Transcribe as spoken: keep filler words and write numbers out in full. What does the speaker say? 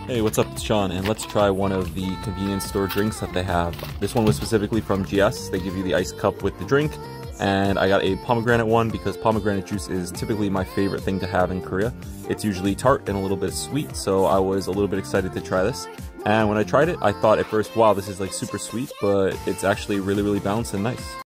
Hey, what's up? It's Sean, and let's try one of the convenience store drinks that they have. This one was specifically from G S. They give you the iced cup with the drink, and I got a pomegranate one because pomegranate juice is typically my favorite thing to have in Korea. It's usually tart and a little bit sweet, so I was a little bit excited to try this. And when I tried it, I thought at first, wow, this is like super sweet, but it's actually really, really balanced and nice.